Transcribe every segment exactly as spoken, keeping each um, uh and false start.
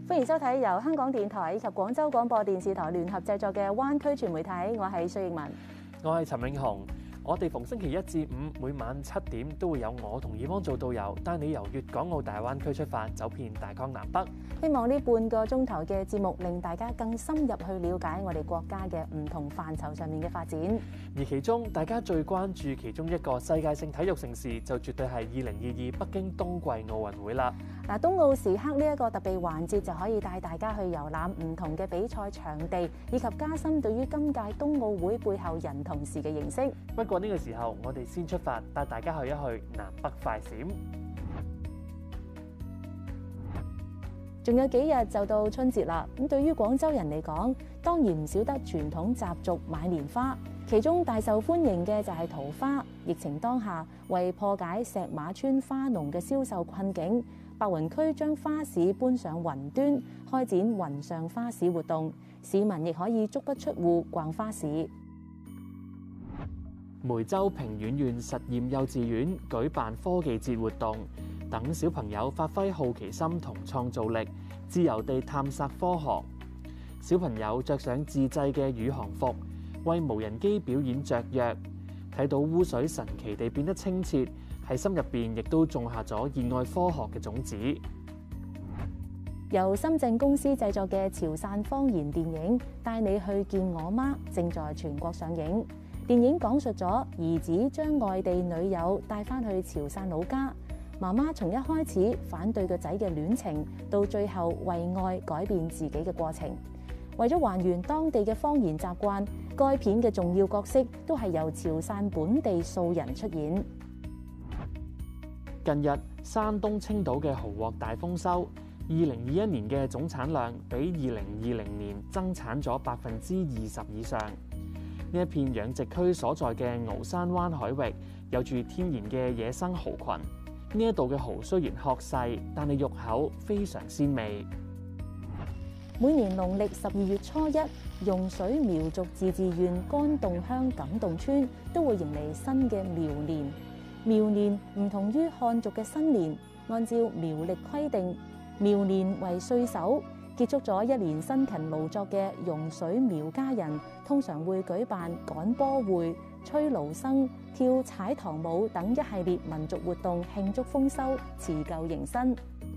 歡迎收睇由香港電台以及廣州廣播電視台聯合製作嘅灣區全媒體，我係薛逸文， 我係陳永雄。我哋逢星期一至五每晚七點都會有我同以汪做導遊，帶你由粵港澳大灣區出發，走遍大江南北。 希望呢半個鐘頭嘅節目令大家更深入去了解我哋國家嘅唔同範疇上面嘅發展。 而其中大家最關注其中一個世界性體育盛事，就絕對係二零二二北京冬季奧運會啦。 嗱，冬奧時刻呢一個特別環節就可以帶大家去遊覽唔同嘅比賽場地，以及加深對於今屆冬奧會背後人同事嘅認識。 不過呢個時候，我哋先出發，帶大家去一去南北快閃。 仲有幾日就到春節啦，咁對於廣州人嚟講，當然唔少得傳統習俗買年花，其中大受歡迎嘅就係桃花。疫情當下，為破解石馬村花農嘅銷售困境，白雲區將花市搬上雲端，開展雲上花市活動，市民亦可以足不出戶逛花市。 梅州平遠縣實驗幼稚園舉辦科技節活動，等小朋友發揮好奇心同創造力，自由地探索科學。小朋友着上自製嘅宇航服，為無人機表演雀躍，睇到污水神奇地變得清澈，喺心入邊亦都種下咗熱愛科學嘅種子。 由深圳公司製作嘅潮汕方言電影《帶你去見我媽》正在全國上映。電影講述咗兒子將外地女友帶返去潮汕老家，媽媽從一開始反對個仔嘅戀情，到最後為愛改變自己嘅過程。為咗還原當地嘅方言習慣，該片嘅重要角色都係由潮汕本地素人出演。 近日，山東青島嘅蠔獲大豐收，二零二一年嘅總產量比二零二零年增產咗百分之二十以上。呢一片養殖區所在嘅鰲山灣海域，有住天然嘅野生蠔群。呢一度嘅蠔雖然殼細，但係肉厚，非常鮮美。 每年農曆十二月初一，用水苗族自治縣甘洞鄉錦洞村都會迎嚟新嘅苗年。苗年唔同於漢族嘅新年，按照苗曆規定，苗年為歲首。結束咗一年辛勤勞作嘅用水苗家人，通常會舉辦趕波會、吹蘆笙、跳踩塘舞等一系列民族活動，慶祝豐收、辭舊迎新。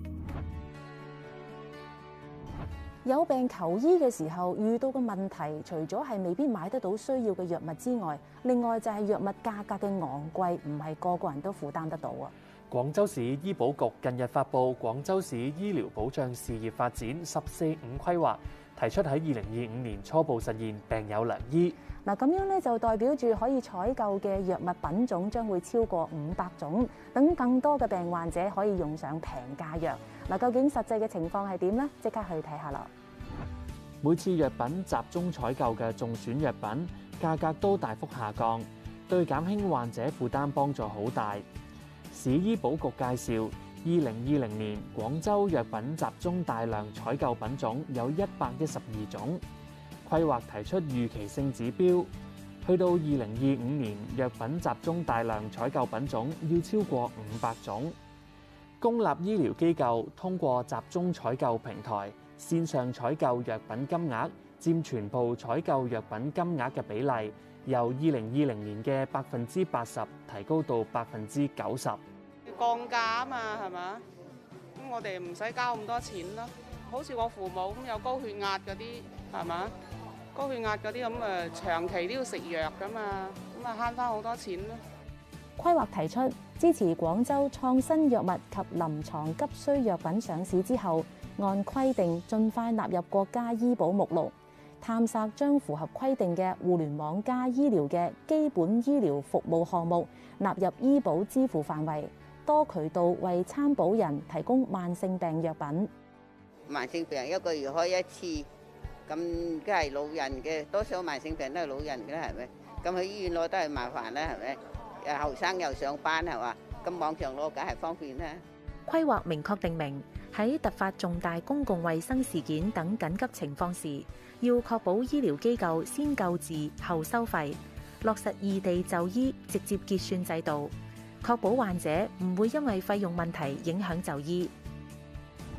有病求醫嘅時候遇到嘅問題，除咗係未必買得到需要嘅藥物之外，另外就係藥物價格嘅昂貴，唔係個個人都負擔得到啊！ 廣州市醫保局近日發布《廣州市醫療保障事業發展十四五規劃》，提出喺二零二五年初步實現病有良醫。 嗱，咁樣咧就代表住可以採購嘅藥物品種將會超過五百種，等更多嘅病患者可以用上平價藥。嗱，究竟實際嘅情況係點呢？即刻去睇下啦！ 每次藥品集中採購嘅中選藥品價格都大幅下降，對減輕患者負擔幫助好大。市醫保局介紹，二零二零年廣州藥品集中大量採購品種有一百一十二種，規劃提出預期性指標，去到二零二五年藥品集中大量採購品種要超過五百種。公立醫療機構通過集中採購平台線上採購藥品金額佔全部採購藥品金額嘅比例，由二零二零年嘅百分之八十提高到百分之九十。 降價啊嘛，係嘛？咁我哋唔使交咁多錢咯。好似我父母咁有高血壓嗰啲，係嘛？高血壓嗰啲咁誒，長期都要食藥噶嘛，咁啊慳翻好多錢咯。 規劃提出支持廣州創新藥物及臨床急需藥品上市之後，按規定盡快納入國家醫保目錄。探索將符合規定嘅互聯網加醫療嘅基本醫療服務項目納入醫保支付範圍，多渠道為參保人提供慢性病藥品。 慢性病一個月開一次，咁梗係老人嘅，多數慢性病都係老人嘅啦，係咪？咁去醫院攞都係麻煩啦，係咪？誒後生又上班係嘛？咁網上攞梗係方便啦。 規劃明確定明喺突發重大公共衛生事件等緊急情況時，要確保醫療機構先救治後收費，落實異地就醫直接結算制度，確保患者唔會因為費用問題影響就醫。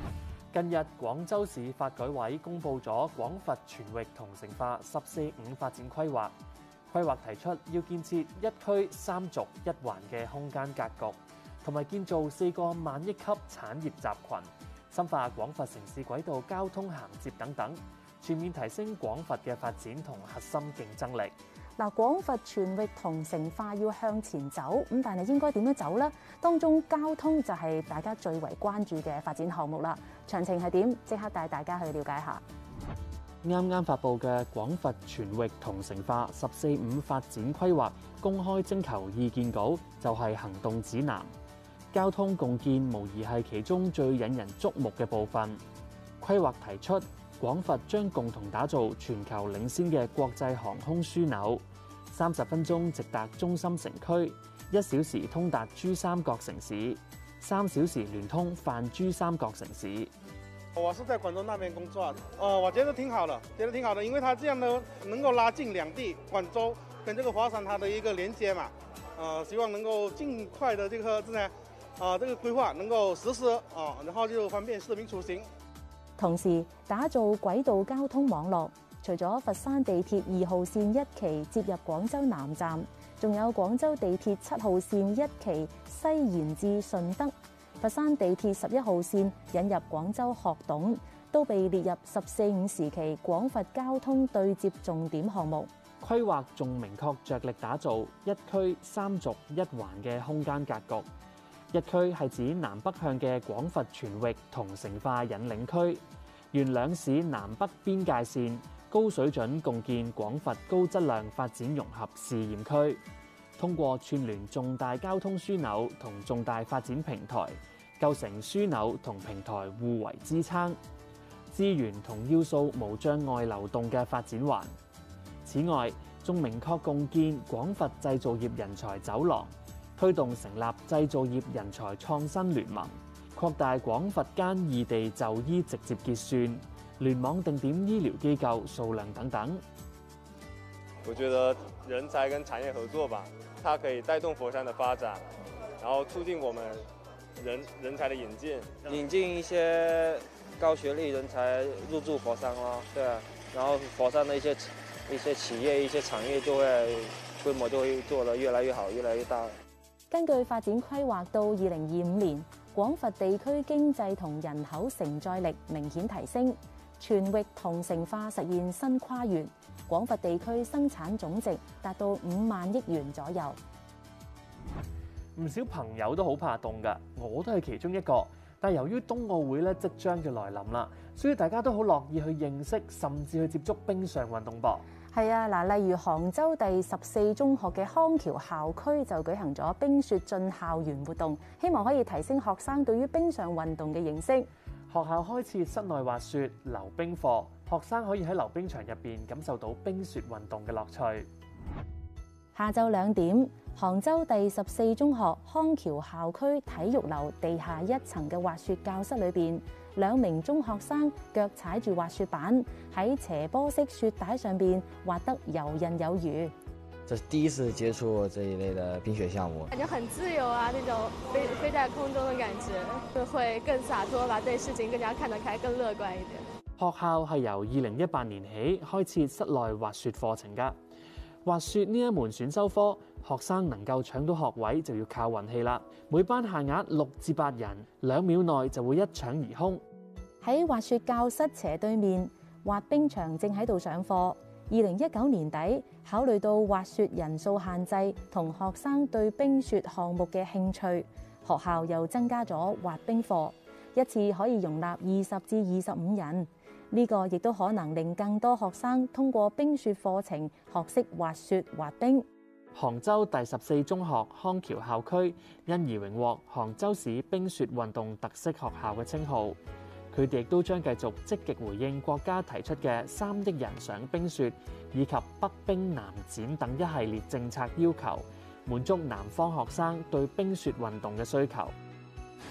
近日，廣州市發改委公布咗廣佛全域同城化十四五發展規劃。規劃提出要建設一區三軸一環嘅空間格局，同埋建造四個萬億級產業集群，深化廣佛城市軌道交通銜接等等，全面提升廣佛嘅發展同核心競爭力。 嗱，廣佛全域同城化要向前走，咁但係應該點樣走呢？當中交通就係大家最為關注嘅發展項目啦。詳情係點？即刻帶大家去了解下。 啱啱發布嘅廣佛全域同城化十四五發展規劃公開徵求意見稿就係行動指南。交通共建無疑係其中最引人矚目嘅部分。規劃提出，廣佛將共同打造全球領先嘅國際航空樞紐，三十分鐘直達中心城區，一小時通達珠三角城市，三小時聯通泛珠三角城市。 我是在廣州那邊工作，呃，我覺得挺好的，覺得挺好的，因為它這樣呢，能夠拉近兩地，廣州跟這個華山它的一個連接嘛，呃，希望能夠盡快的這個，呢，啊，這個規劃能夠實施啊，然後就方便市民出行。 同時打造軌道交通網絡，除咗佛山地鐵二號線一期接入廣州南站，仲有廣州地鐵七號線一期西延至順德。佛山地鐵十一號線引入廣州學董，都被列入十四五時期廣佛交通對接重點項目。 規劃仲明確着力打造一區三軸一環嘅空間格局。一區係指南北向嘅廣佛全域同城化引領區，沿兩市南北邊界線高水準共建廣佛高質量發展融合試驗區。通過串聯重大交通樞紐同重大發展平台，構成樞紐同平台互為支撐，資源同要素無障礙流動嘅發展環。此外，仲明確共建廣佛製造業人才走廊，推動成立製造業人才創新聯盟，擴大廣佛間異地就醫直接結算、聯網定點醫療機構數量等等。 我覺得人才跟產業合作吧，它可以帶動佛山的發展，然後促進我們人人才的引進， 引進一些高學歷人才入駐佛山咯，對啊，然後佛山的一些一些企業、一些產業就會規模就會做得越來越好、越來越大。 根據發展規劃，到二零二五年，廣佛地區經濟同人口承載力明顯提升，全域同城化實現新跨越。廣佛地區生產總值達到五萬億元左右。 唔少朋友都好怕凍㗎，我都係其中一個。但係由於冬奧會咧即將就來臨啦，所以大家都好樂意去認識，甚至去接觸冰上運動噃。 係啊，嗱，例如杭州第十四中學嘅康橋校區就舉行咗冰雪進校園活動，希望可以提升學生對於冰上運動嘅認識。 學校開設室內滑雪溜冰課，學生可以喺溜冰場入邊感受到冰雪運動嘅樂趣。 下晝兩點，杭州第十四中學康橋校區體育樓地下一層嘅滑雪教室裏邊，兩名中學生腳踩住滑雪板喺斜坡式雪帶上邊滑得游刃有餘。 這是第一次接觸這一類的冰雪項目， 感覺很自由啊，那種飛飛在空中的感覺，就會更灑脫吧，對事情更加看得開，更樂觀一點。 學校係由二零一八年起開設室內滑雪課程㗎。滑雪呢一門選修科，學生能夠搶到學位就要靠運氣啦。每班限額六至八人，兩秒內就會一搶而空。 喺滑雪教室斜對面，滑冰場正喺度上課。二零一九年底，考慮到滑雪人數限制同學生對冰雪項目嘅興趣，學校又增加咗滑冰課，一次可以容納二十至二十五人。呢個亦都可能令更多學生通過冰雪課程學識滑雪滑冰。 杭州第十四中學康橋校區因而榮獲杭州市冰雪運動特色學校嘅稱號。佢哋亦都將繼續積極回應國家提出嘅三億人上冰雪以及北冰南展等一系列政策要求，滿足南方學生對冰雪運動嘅需求。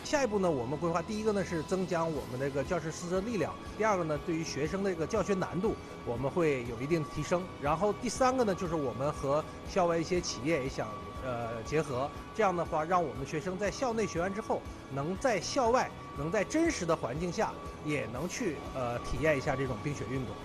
下一步呢，我们规划第一个呢是增加我们这个教师师资力量，第二个呢，对于学生的这个教学难度，我们会有一定的提升。然后第三个呢，就是我们和校外一些企业也想呃结合，这样的话，让我们学生在校内学完之后，能在校外，能在真实的环境下，也能去呃体验一下这种冰雪运动。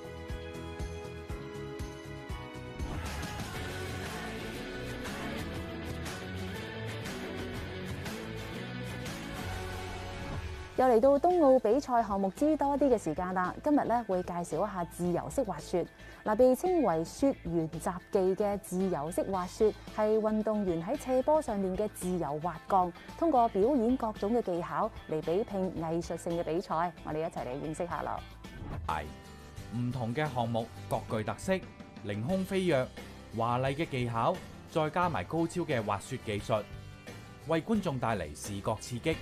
又嚟到冬奧比賽項目知多啲嘅時間啦，今日咧會介紹一下自由式滑雪。嗱，被稱為雪原雜技嘅自由式滑雪係運動員喺斜坡上面嘅自由滑降，通過表演各種嘅技巧嚟比拼藝術性嘅比賽。我哋一齊嚟認識下啦。 係唔同嘅項目各具特色，凌空飛躍、華麗嘅技巧，再加埋高超嘅滑雪技術，為觀眾帶嚟視覺刺激。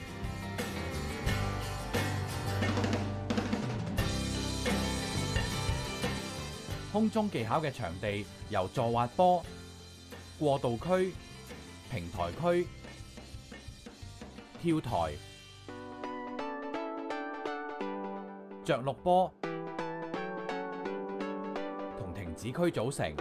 空中技巧嘅場地由助滑坡、過渡區、平台區、跳台、着陸坡同停止區組成。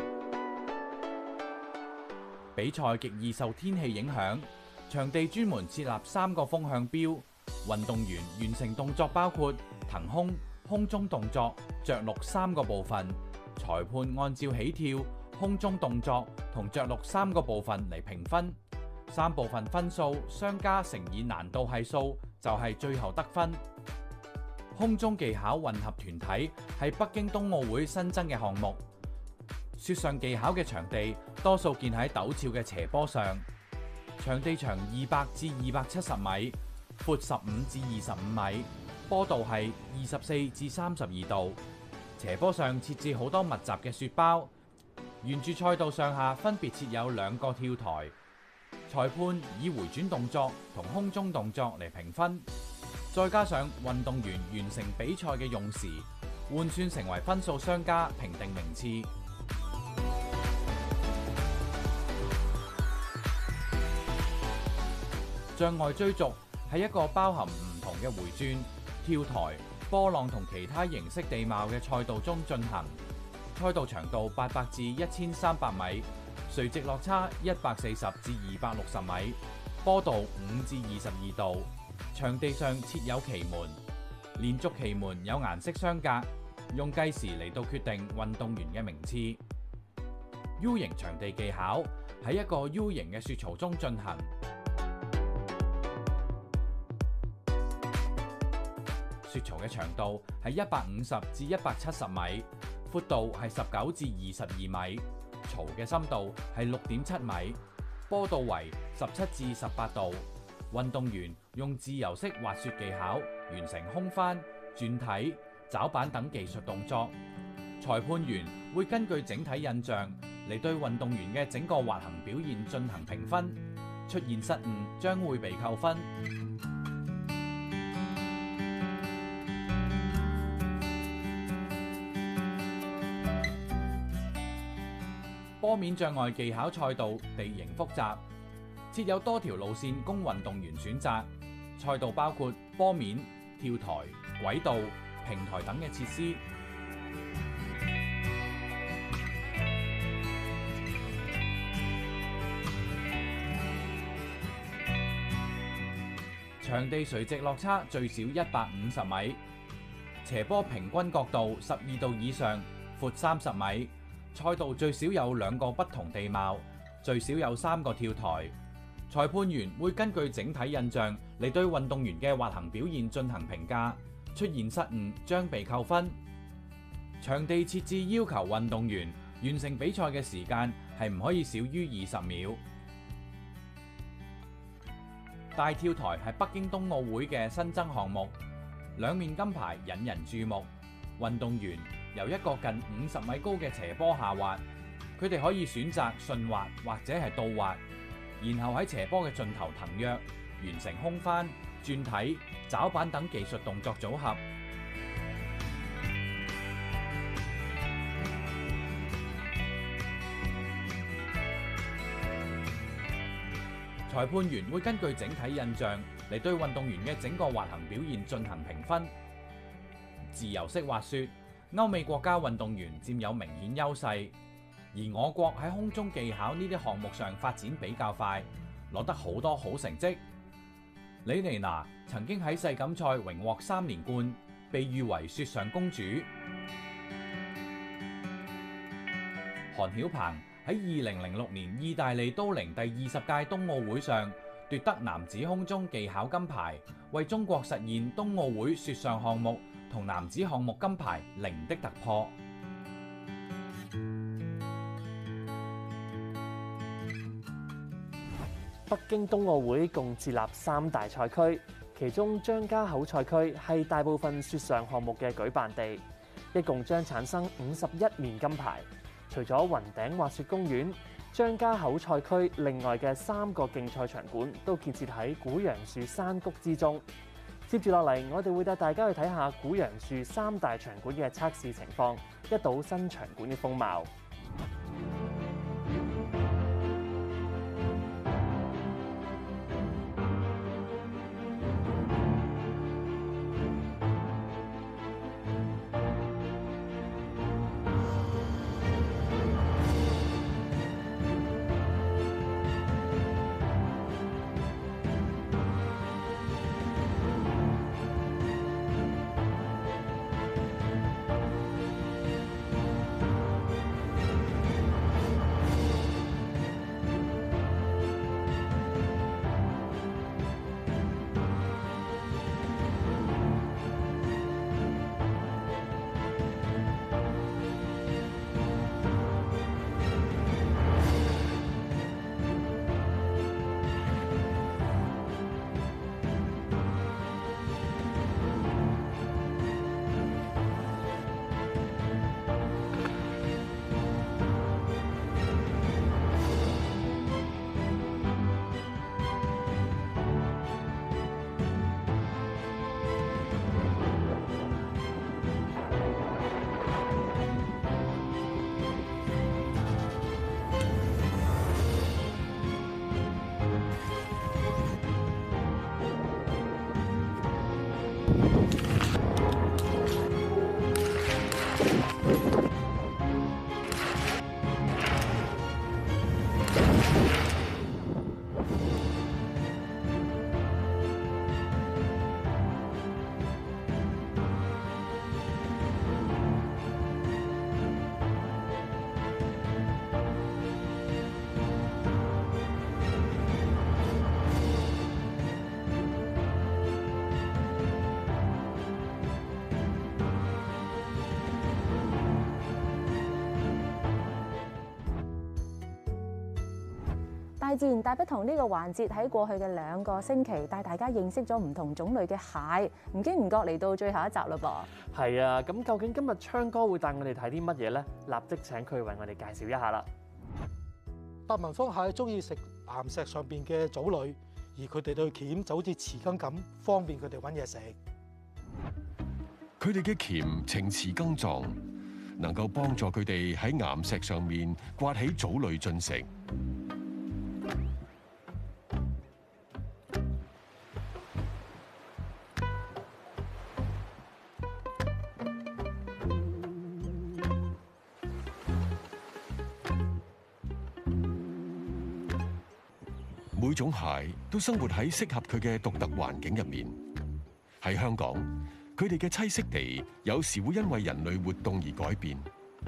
比賽極易受天氣影響，場地專門設立三個風向標，運動員完成動作包括騰空、空中動作、着陸三個部分。裁判按照起跳、空中動作同着陸三個部分嚟評分，三部分分數相加乘以難度係數就係最後得分。空中技巧混合團體係北京冬奧會新增嘅項目。雪上技巧嘅場地多數建喺陡峭嘅斜坡上，場地長二百至二百七十米，闊十五至二十五米，坡度係二十四至三十二度。斜坡上設置好多密集嘅雪包，沿住賽道上下分別設有兩個跳台，裁判以回轉動作同空中動作嚟評分，再加上運動員完成比賽嘅用時，換算成為分數相加，評定名次。障礙追逐係一個包含唔同嘅回轉、跳台、波浪同其他形式地貌嘅賽道中進行，賽道長度八百至一千三百米，垂直落差一百四十至二百六十米，坡度五至二十二度。場地上設有旗門，連續旗門有顏色相隔，用計時嚟到決定運動員嘅名次。U 型場地技巧喺一個 U 型嘅雪槽中進行。雪槽嘅長度係一百五十至一百七十米，闊度係十九至二十二米，槽嘅深度係六點七米，坡度為十七至十八度。運動員用自由式滑雪技巧完成空翻、轉體、抓板等技術動作。裁判員會根據整體印象嚟對運動員嘅整個滑行表現進行評分，出現失誤將會被扣分。坡面障礙技巧賽道地形複雜，設有多條路線供運動員選擇。賽道包括坡面、跳台、軌道、平台等嘅設施。場地垂直落差最少一百五十米，斜坡平均角度十二度以上，闊三十米。賽道最少有兩個不同地貌，最少有三個跳台。裁判員會根據整體印象嚟對運動員嘅滑行表現進行評價，出現失誤將被扣分。場地設置要求運動員完成比賽嘅時間係唔可以少於二十秒。大跳台係北京冬奧會嘅新增項目，兩面金牌引人注目。運動員由一個近五十米高嘅斜坡下滑，佢哋可以選擇順滑或者係倒滑，然後喺斜坡嘅盡頭騰躍，完成空翻、轉體、抓板等技術動作組合。 裁判員會根據整體印象嚟對運動員嘅整個滑行表現進行評分。自由式滑雪，歐美國家運動員佔有明顯優勢，而我國喺空中技巧呢啲項目上發展比較快，攞得好多好成績。李妮娜曾經喺世錦賽榮獲三連冠，被譽為雪上公主。韓曉鵬喺二零零六年意大利都靈第二十屆冬奧會上奪得男子空中技巧金牌，為中國實現冬奧會雪上項目同男子項目金牌零的突破。 北京冬奧會共設立三大賽區，其中張家口賽區係大部分雪上項目嘅舉辦地，一共將產生五十一面金牌。除咗雲頂滑雪公園，張家口賽區另外嘅三個競賽場館都建設喺古楊樹山谷之中。接住落嚟，我哋會帶大家去睇下古楊樹三大場館嘅測試情況，一睹新場館嘅風貌。 大自然大不同呢個環節喺過去嘅兩個星期帶大家認識咗唔同種類嘅蟹，唔經唔覺嚟到最後一集嘞噃。 係啊，咁究竟今日鏘哥會帶我哋睇啲乜嘢呢？立即請佢為我哋介紹一下啦。 白紋方蟹中意食岩石上邊嘅藻類，而佢哋對鉗就好似匙羹咁，方便佢哋揾嘢食。 佢哋嘅鉗呈匙羹狀，能夠幫助佢哋喺岩石上面刮起藻類進食。每種蟹都生活喺適合佢嘅獨特環境入面。喺香港，佢哋嘅棲息地有時會因為人類活動而改變。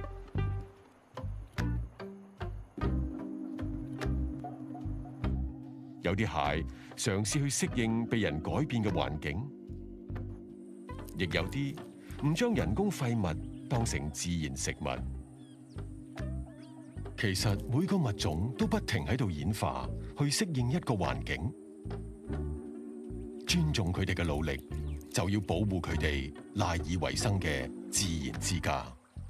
有啲蟹嘗試去適應被人改變嘅環境，亦有啲唔將人工廢物當成自然食物。其實每個物種都不停喺度演化，去適應一個環境。尊重佢哋嘅努力，就要保護佢哋賴以為生嘅自然之家。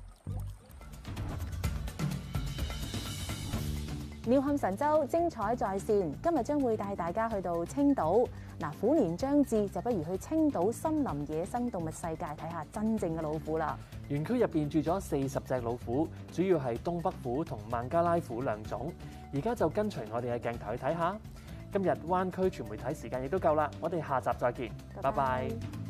鳥瞰神州，精彩在線。今日將會帶大家去到青島。嗱，虎年將至，就不如去青島森林野生動物世界睇下真正嘅老虎啦。 園區入邊住咗四十隻老虎，主要係東北虎同孟加拉虎兩種。而家就跟隨我哋嘅鏡頭去睇下。 今日灣區全媒體時間亦都夠啦，我哋下集再見，拜拜。